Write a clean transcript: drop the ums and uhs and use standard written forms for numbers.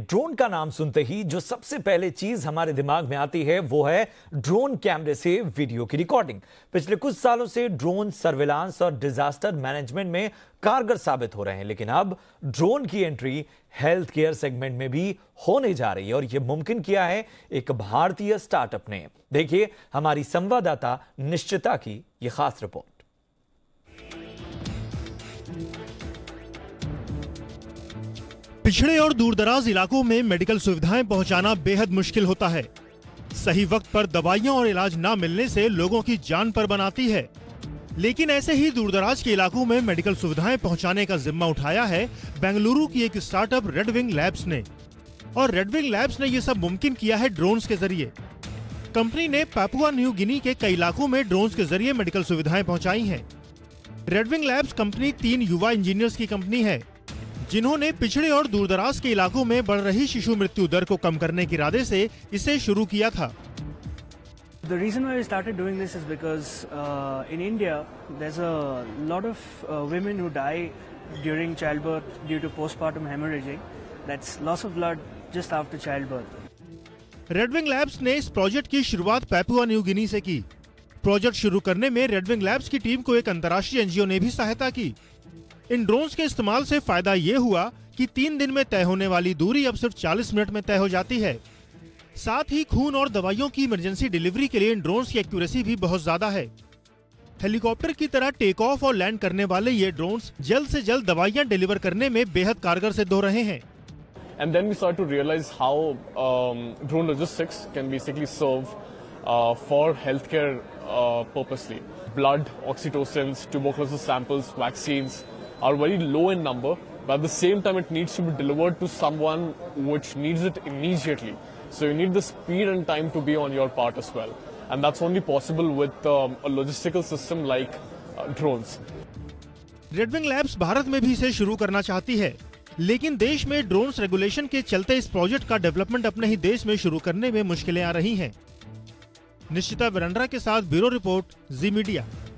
Drone का नाम सुनते ही जो सबसे पहले चीज हमारे दिमाग में आती है वो है ड्रोन कैमरे से वीडियो की रिकॉर्डिंग। पिछले कुछ सालों से ड्रोन सर्विलांस और डिजास्टर मैनेजमेंट में कारगर साबित हो रहे हैं, लेकिन अब ड्रोन की एंट्री हेल्थ केयर सेगमेंट में भी होने जा रही है और यह मुमकिन किया है एक भारतीय स्टार्टअप ने। देखिए हमारी संवाददाता निश्चिता की यह खास रिपोर्ट। पिछड़े और दूरदराज इलाकों में मेडिकल सुविधाएं पहुंचाना बेहद मुश्किल होता है। सही वक्त पर दवाइयां और इलाज ना मिलने से लोगों की जान पर बनाती है। लेकिन ऐसे ही दूरदराज के इलाकों में मेडिकल सुविधाएं पहुंचाने का जिम्मा उठाया है बेंगलुरु की एक स्टार्टअप रेडविंग लैब्स ने। और रेडविंग लैब्स ने यह सब मुमकिन किया है ड्रोन्स के जरिए। कंपनी ने पापुआ न्यू गिनी के कई इलाकों में ड्रोन्स के जरिए मेडिकल सुविधाएं पहुंचाई हैं। रेडविंग लैब्स कंपनी 3 युवा इंजीनियर्स की कंपनी है, जिन्होंने पिछड़े और दूरदराज के इलाकों में बढ़ रही शिशु मृत्यु दर को कम करने के इरादे से इसे शुरू किया था। The reason why we started doing this is because in India there's a lot of women who die during childbirth due to postpartum hemorrhaging. That's loss of blood just after childbirth. Redwing labs ने इस project की शुरुआत Papua New Guinea से की। Project शुरू करने में Redwing labs की टीम को एक अंतर्राष्ट्रीय एनजीओ ने भी सहायता की। इन ड्रोन्स के इस्तेमाल से फायदा ये हुआ कि 3 दिन में तय होने वाली दूरी अब सिर्फ 40 मिनट में तय हो जाती है। साथ ही खून और दवाइयों की इमरजेंसी डिलीवरी के लिए इन ड्रोन्स की एक्यूरेसी भी बहुत ज्यादा है। हेलीकॉप्टर की तरह टेक ऑफ और लैंड करने वाले ये ड्रोन्स जल्द से जल्द दवाइयां डिलीवर करने में बेहद कारगर सिद्ध हो रहे हैं। And then we started to realize how drone logistics can basically serve for healthcare purposely. Blood, oxytocins, tuberculosis samples, vaccines are very low in number, but at the same time it needs to be delivered to someone which needs it immediately. So you need the speed and time to be on your part as well. And that's only possible with a logistical system like drones. Redwing labs Bharat में भी इसे शुरू करना चाहती है, लेकिन देश में ड्रोन्स रेगुलेशन के चलते इस प्रोजेक्ट का डेवलपमेंट अपने ही देश में शुरू करने में मुश्किलें आ रही हैं। निश्चिता के साथ ब्यूरो रिपोर्ट, जी मीडिया।